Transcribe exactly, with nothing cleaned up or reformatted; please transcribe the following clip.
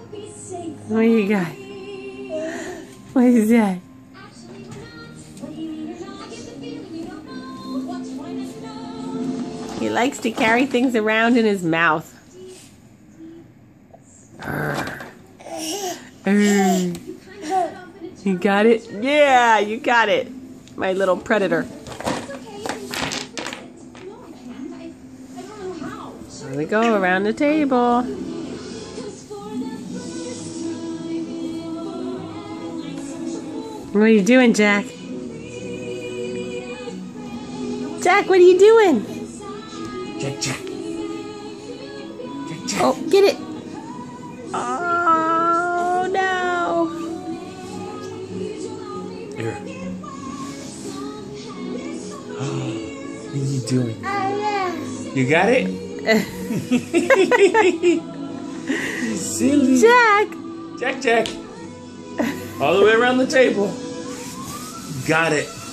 What do you got? What is that? He likes to carry things around in his mouth. Arr. Arr. You got it? Yeah, you got it. My little predator. Here we go, around the table. What are you doing, Jack? Jack, what are you doing? Jack, Jack. Jack, Jack. Oh, get it. Oh, no. Here. Oh, what are you doing? You got it? Silly. Jack. Jack, Jack. All the way around the table. Got it.